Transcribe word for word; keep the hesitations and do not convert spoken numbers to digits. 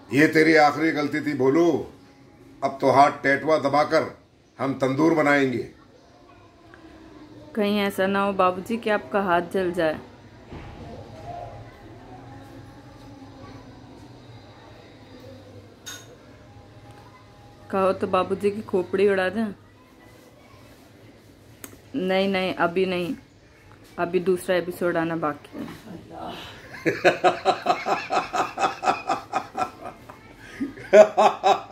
ये तेरी आखिरी गलती थी भोलू। अब तो हाथ टेटवा दबाकर हम तंदूर बनाएंगे। कहीं ऐसा ना हो बाबूजी कि आपका हाथ जल जाए। कहो तो बाबूजी की खोपड़ी उड़ा दें। नहीं नहीं अभी नहीं, अभी दूसरा एपिसोड आना बाकी है।